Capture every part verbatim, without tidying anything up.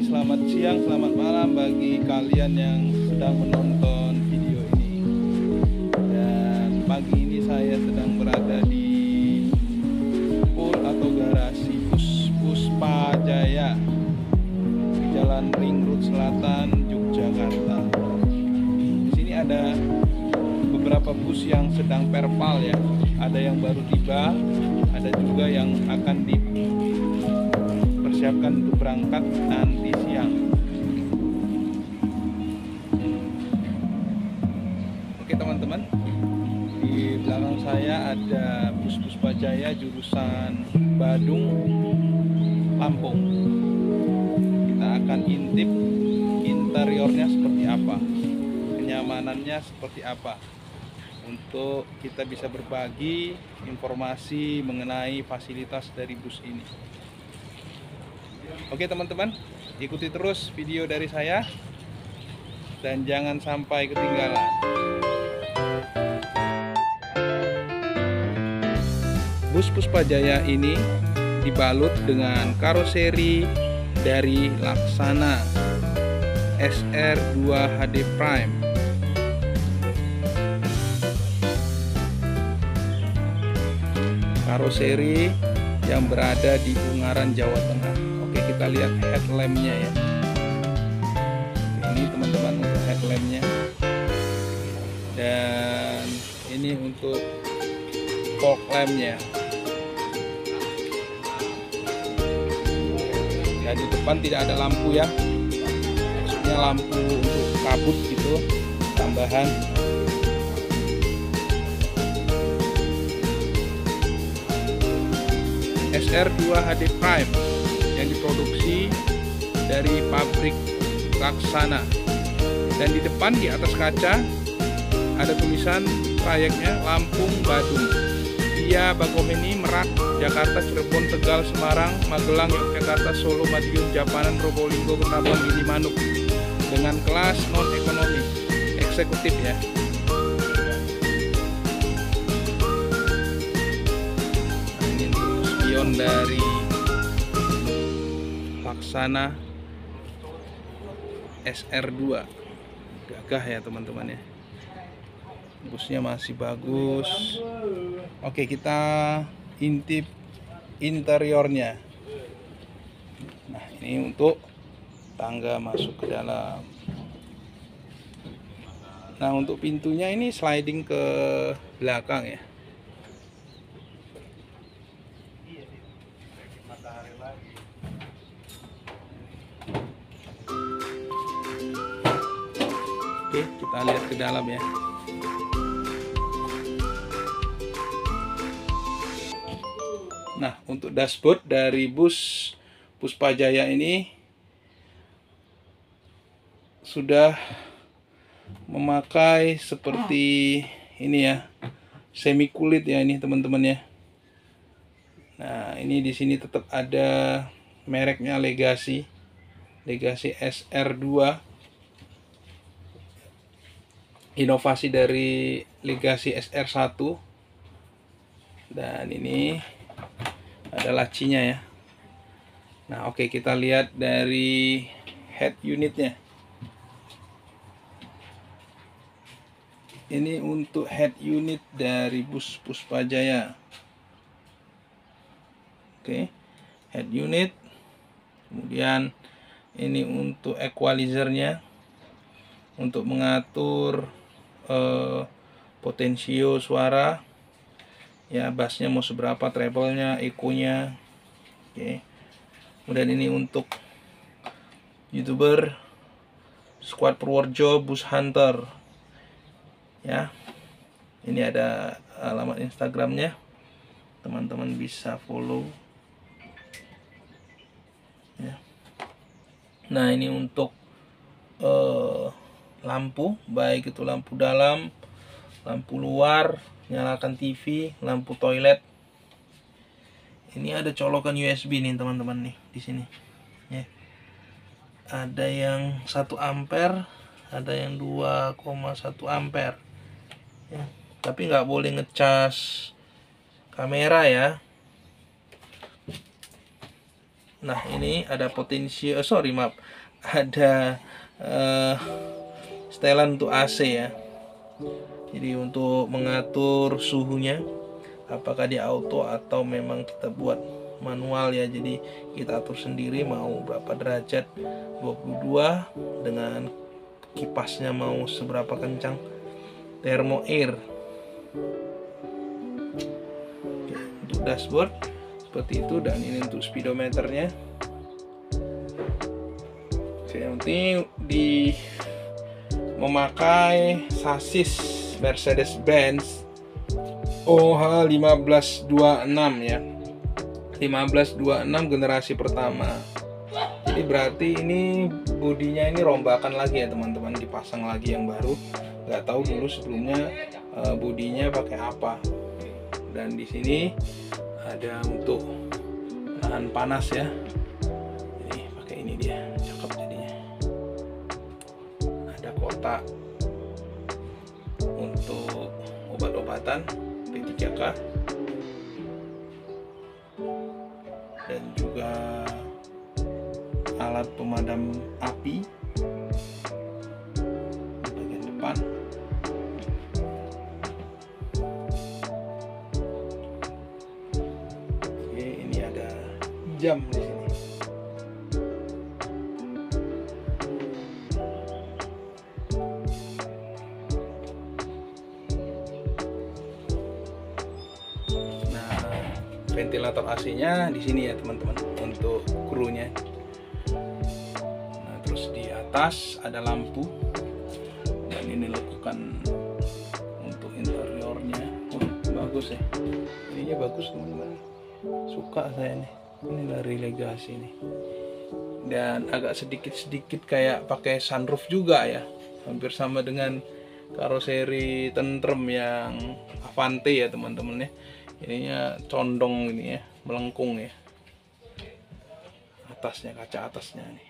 selamat siang, selamat malam bagi kalian yang sedang menonton video ini. Dan pagi ini saya sedang berada di pool atau garasi bus Puspa Jaya di Jalan Ring Road Selatan, Yogyakarta. Di sini ada beberapa bus yang sedang perpal ya. Ada yang baru tiba, ada juga yang akan dipersiapkan untuk berangkat nanti siang. Oke teman-teman, di belakang saya ada bus Puspa Jaya jurusan Badung, Lampung. Kita akan intip interiornya seperti apa, kenyamanannya seperti apa, untuk kita bisa berbagi informasi mengenai fasilitas dari bus ini. Oke teman-teman, ikuti terus video dari saya dan jangan sampai ketinggalan. Bus Puspa Jaya ini dibalut dengan karoseri dari Laksana S R dua H D Prime. Karoseri yang berada di Ungaran, Jawa Tengah. Oke, kita lihat headlampnya ya. Ini teman-teman untuk headlampnya. Dan ini untuk fog lampnya. Ya, di depan tidak ada lampu ya. Maksudnya lampu untuk kabut gitu, tambahan. S R dua H D Prime yang diproduksi dari pabrik Laksana. Dan di depan di atas kaca ada tulisan trayeknya Lampung Badung, via Bakauheni, Merak, Jakarta, Cirebon, Tegal, Semarang, Magelang, Yogyakarta, Solo, Madiun, Japanan, Probolinggo, Ketapang, Gilimanuk, dengan kelas non ekonomi eksekutif ya. Dari Laksana S R dua, gagah ya teman-teman ya, busnya masih bagus. Oke, kita intip interiornya. Nah, ini untuk tangga masuk ke dalam. Nah, untuk pintunya ini sliding ke belakang ya. Oke, kita lihat ke dalam ya. Nah, untuk dashboard dari bus Puspa Jaya ini sudah memakai seperti ini ya, semi kulit ya ini teman-teman ya. Nah, ini di sini tetap ada mereknya Legacy, Legacy S R dua. Inovasi dari Legacy S R satu. Dan ini ada lacinya ya. Nah, oke, kita lihat dari head unitnya. Ini untuk head unit dari bus Puspa Jaya. Oke, head unit. Kemudian ini untuk equalizernya, untuk mengatur Uh, potensio suara ya, bassnya mau seberapa, treble-nya, echo-nya. Oke. Kemudian ini untuk YouTuber Squad Purworejo Bus Hunter ya. Ini ada alamat Instagramnya, teman-teman bisa follow ya. Nah, ini untuk uh, lampu, baik itu lampu dalam, lampu luar, nyalakan T V, lampu toilet. Ini ada colokan U S B nih teman-teman nih di sini. Ya. Ada yang satu ampere, ada yang dua koma satu ampere. Ya. Tapi nggak boleh ngecas kamera ya. Nah ini ada potensi, oh, sorry maaf, ada uh, setelan untuk A C ya. Jadi untuk mengatur suhunya, apakah di auto atau memang kita buat manual ya. Jadi kita atur sendiri mau berapa derajat, dua puluh dua, dengan kipasnya mau seberapa kencang, thermo air. Oke, untuk dashboard seperti itu, dan ini untuk speedometernya. Oke, yang penting di memakai sasis Mercedes-Benz O H lima belas dua puluh enam ya, lima belas dua puluh enam generasi pertama. Jadi berarti ini bodinya ini rombakan lagi ya teman-teman, dipasang lagi yang baru. Nggak tahu dulu sebelumnya uh, bodinya pakai apa. Dan di sini ada untuk tahan panas ya. Ini pakai ini dia, cakep jadinya. Ada kotak untuk obat-obatan P tiga K, dan juga alat pemadam api di bagian depan. Oke, ini ada jam di sini. Ventilator A C-nya di sini ya teman-teman untuk krunya. Nah, terus di atas ada lampu, dan ini lekukan untuk interiornya. Oh, bagus ya. Ininya bagus teman-teman. Suka saya nih. Ini dari Legacy nih. Dan agak sedikit-sedikit kayak pakai sunroof juga ya. Hampir sama dengan karoseri tentrem yang Avante ya teman-teman ya. Ininya condong ini ya, melengkung ya. Atasnya, kaca atasnya nih.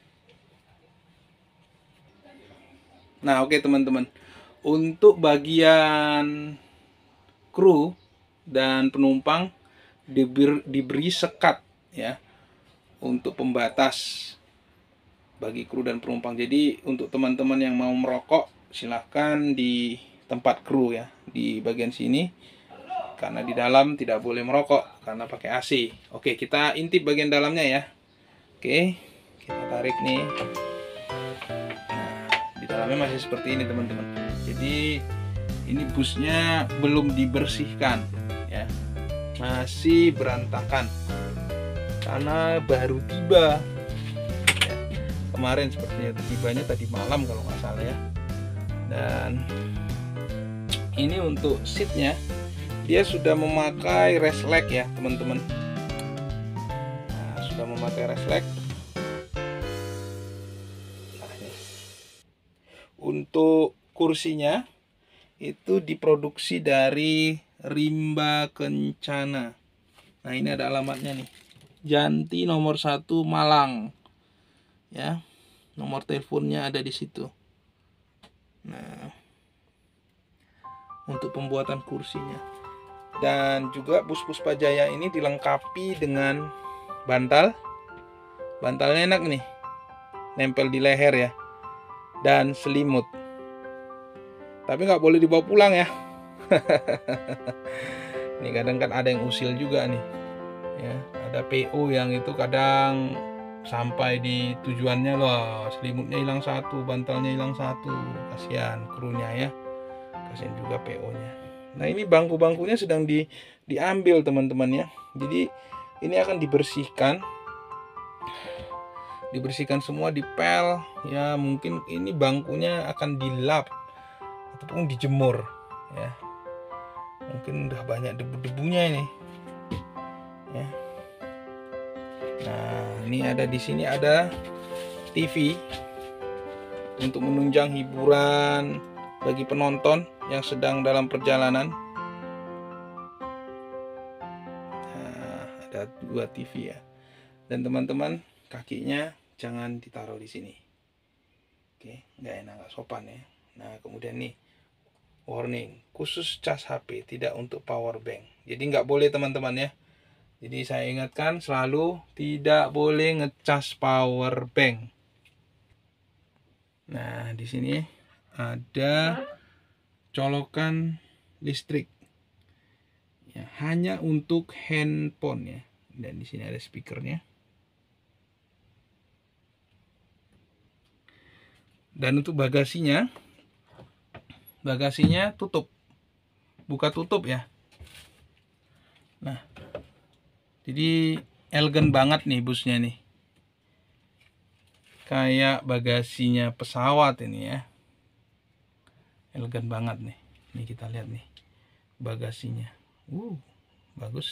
Nah, oke teman-teman. Untuk bagian kru dan penumpang diberi, diberi sekat ya, untuk pembatas bagi kru dan penumpang. Jadi untuk teman-teman yang mau merokok, silahkan di tempat kru ya, di bagian sini. Karena di dalam tidak boleh merokok karena pakai A C. Oke, kita intip bagian dalamnya ya. Oke, kita tarik nih. Nah, di dalamnya masih seperti ini teman-teman. Jadi ini busnya belum dibersihkan ya, masih berantakan karena baru tiba ya. Kemarin sepertinya tibanya tadi malam kalau nggak salah ya. Dan ini untuk seatnya, dia sudah memakai resleck ya teman-teman. Nah, sudah memakai resleck. Nah, ini. Untuk kursinya itu diproduksi dari Rimba Kencana. Nah, ini ada alamatnya nih. Janti nomor satu Malang. Ya. Nomor teleponnya ada di situ. Nah, untuk pembuatan kursinya. Dan juga bus Puspa Jaya ini dilengkapi dengan bantal. Bantalnya enak nih, nempel di leher ya. Dan selimut. Tapi nggak boleh dibawa pulang ya. Ini kadang kan ada yang usil juga nih. Ya, ada P O yang itu kadang sampai di tujuannya loh, selimutnya hilang satu, bantalnya hilang satu. Kasihan krunya ya. Kasihan juga P O-nya. Nah, ini bangku-bangkunya sedang di, diambil teman-teman ya. Jadi ini akan dibersihkan. Dibersihkan semua, dipel. Ya, mungkin ini bangkunya akan dilap ataupun dijemur ya. Mungkin udah banyak debu-debunya ini. Ya. Nah, ini ada di sini ada T V untuk menunjang hiburan bagi penonton yang sedang dalam perjalanan. Nah, ada dua T V ya. Dan teman-teman, kakinya jangan ditaruh di sini. Oke, nggak enak, nggak sopan ya. Nah, kemudian nih, warning, khusus cas H P, tidak untuk power bank. Jadi nggak boleh teman-teman ya, Jadi saya ingatkan selalu tidak boleh ngecas power bank. Nah, di sini ada colokan listrik. Ya, hanya untuk handphone ya. Dan di sini ada speakernya. Dan untuk bagasinya, bagasinya tutup, buka tutup ya. Nah, jadi elegan banget nih busnya nih, kayak bagasinya pesawat ini ya, elegan banget nih. Ini kita lihat nih bagasinya, uh bagus.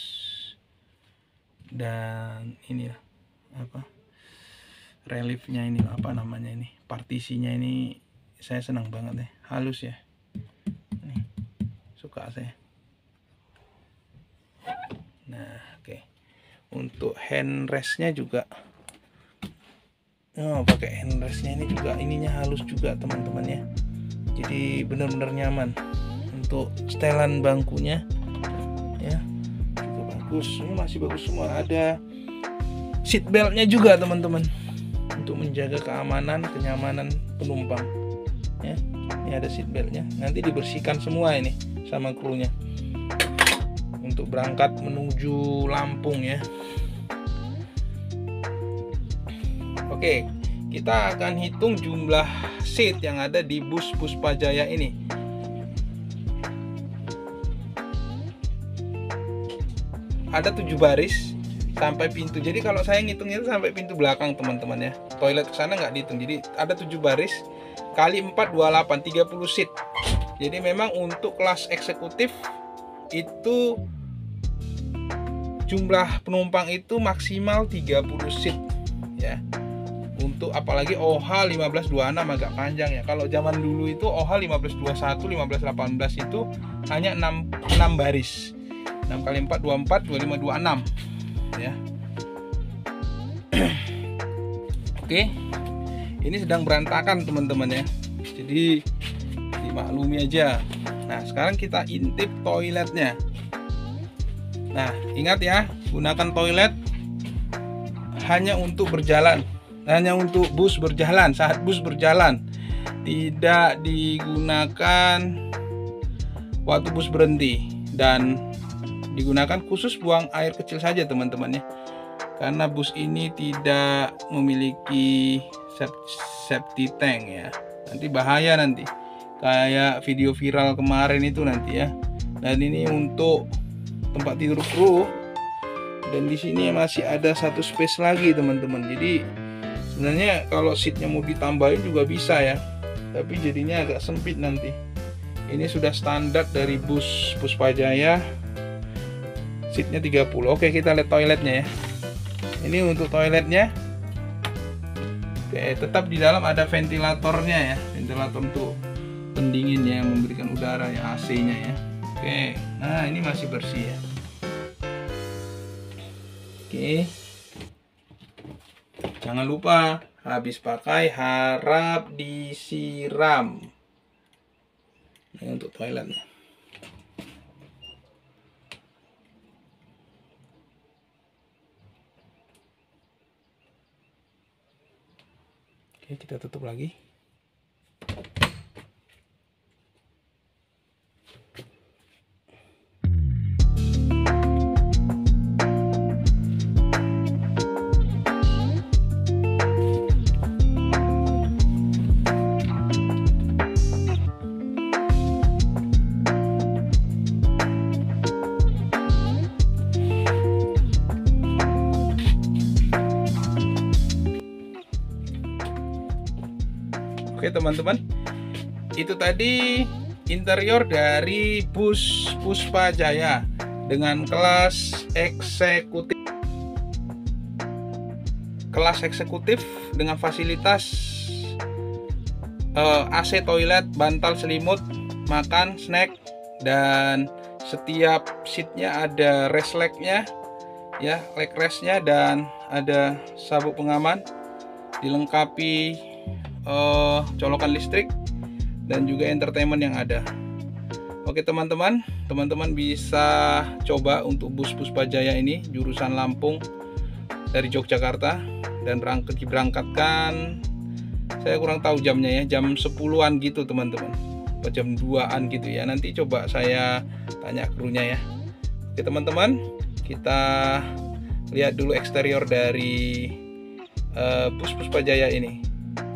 Dan ini lah apa, reliefnya ini apa namanya ini, partisinya ini saya senang banget nih, halus ya, nih suka saya. Nah oke, okay. Untuk handrestnya juga, oh pakai handrestnya ini juga ininya halus juga teman-teman ya, jadi benar-benar nyaman. Untuk setelan bangkunya ya juga bagus, ini masih bagus semua. Ada seat beltnya juga teman-teman, untuk menjaga keamanan, kenyamanan penumpang ya. Ini ada seat beltnya, nanti dibersihkan semua ini sama krunya untuk berangkat menuju Lampung ya. Oke, kita akan hitung jumlah seat yang ada di bus Puspajaya ini. Ada tujuh baris sampai pintu. Jadi kalau saya ngitungnya itu sampai pintu belakang teman-teman ya. Toilet ke sana nggak dihitung. Jadi ada tujuh baris kali empat, dua puluh delapan, tiga puluh seat. Jadi memang untuk kelas eksekutif itu jumlah penumpang itu maksimal tiga puluh seat ya. Untuk apalagi O H lima belas dua puluh enam agak panjang ya. Kalau zaman dulu itu O H lima belas dua puluh satu, lima belas delapan belas itu hanya enam, enam baris. enam kali empat, dua puluh empat, dua puluh lima, dua puluh enam ya. Oke, ini sedang berantakan teman-teman ya, jadi dimaklumi aja. Nah sekarang kita intip toiletnya. Nah ingat ya, gunakan toilet hanya untuk berjalan, hanya untuk bus berjalan, saat bus berjalan, tidak digunakan waktu bus berhenti, dan digunakan khusus buang air kecil saja teman-teman ya, karena bus ini tidak memiliki safety tank ya, nanti bahaya nanti kayak video viral kemarin itu nanti ya. Dan ini untuk tempat tidur kru, dan di sini masih ada satu space lagi teman-teman. Jadi sebenarnya kalau seatnya mau ditambahin juga bisa ya, tapi jadinya agak sempit nanti. Ini sudah standar dari bus Puspajaya, seatnya tiga puluh. Oke, kita lihat toiletnya ya. Ini untuk toiletnya. Oke, tetap di dalam ada ventilatornya ya, ventilator untuk pendingin ya, yang memberikan udara ya, A C-nya ya. Oke, nah ini masih bersih ya. Oke, jangan lupa habis pakai harap disiram. Ini untuk toiletnya. Oke, kita tutup lagi. Oke teman-teman, itu tadi interior dari bus Puspajaya dengan kelas eksekutif. Kelas eksekutif dengan fasilitas uh, A C toilet, bantal selimut, makan, snack, dan setiap seatnya ada rest leg-nya ya, leg rest-nya, dan ada sabuk pengaman, dilengkapi Uh, colokan listrik dan juga entertainment yang ada. Oke teman-teman, teman-teman bisa coba untuk bus Puspajaya ini jurusan Lampung dari Yogyakarta, dan berangkat diberangkatkan, saya kurang tahu jamnya ya, jam sepuluhan gitu teman-teman, atau jam duaan gitu ya. Nanti coba saya tanya krunya ya. Oke teman-teman, kita lihat dulu eksterior dari uh, bus Puspajaya ini.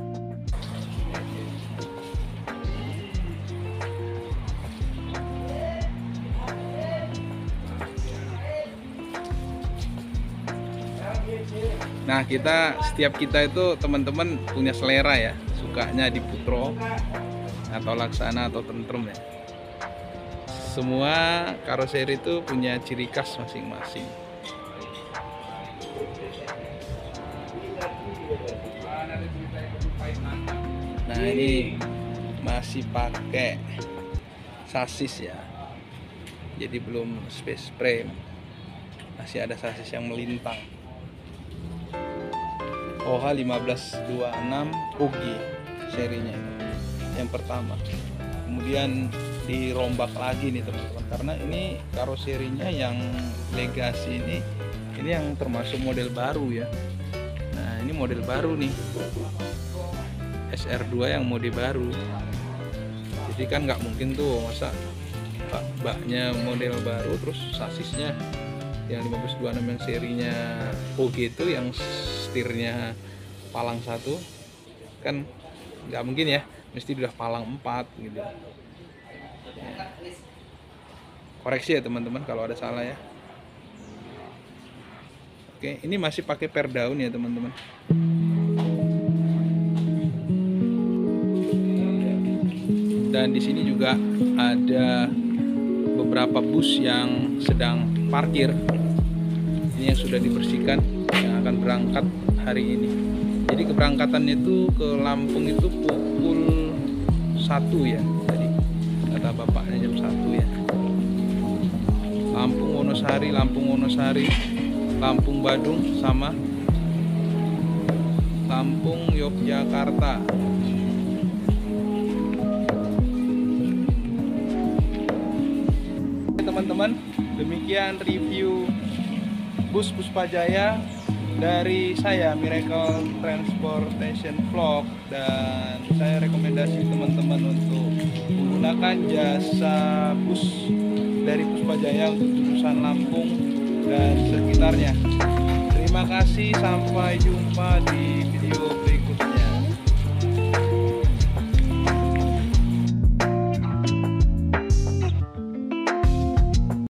Nah, kita setiap kita itu teman-teman punya selera ya, sukanya di Putro atau Laksana atau Tentrem ya. Semua karoseri itu punya ciri khas masing-masing. Nah, ini masih pakai sasis ya, jadi belum space frame, masih ada sasis yang melintang. O H lima belas dua puluh enam U G I serinya yang pertama. Kemudian dirombak lagi nih teman-teman, karena ini karoserinya yang Legacy ini ini yang termasuk model baru ya. Nah, ini model baru nih, S R dua yang mode baru. Jadi kan nggak mungkin tuh masa baknya model baru terus sasisnya yang lima belas dua puluh enam yang serinya O G itu yang setirnya palang satu, kan nggak mungkin ya, mesti udah palang empat gitu ya. Koreksi ya teman-teman kalau ada salah ya. Oke, ini masih pakai per daun ya teman-teman. Dan di sini juga ada beberapa bus yang sedang parkir. Ini yang sudah dibersihkan, yang akan berangkat hari ini. Jadi keberangkatannya itu ke Lampung itu pukul satu ya. Tadi kata bapaknya jam satu ya. Lampung Wonosari, Lampung Wonosari, Lampung Badung sama Lampung Yogyakarta. Teman-teman, demikian review bus Puspajaya dari saya, Miracle Transportation Vlog, dan saya rekomendasi teman-teman untuk menggunakan jasa bus dari Puspajaya untuk jurusan Lampung dan sekitarnya. Terima kasih, sampai jumpa di video berikutnya.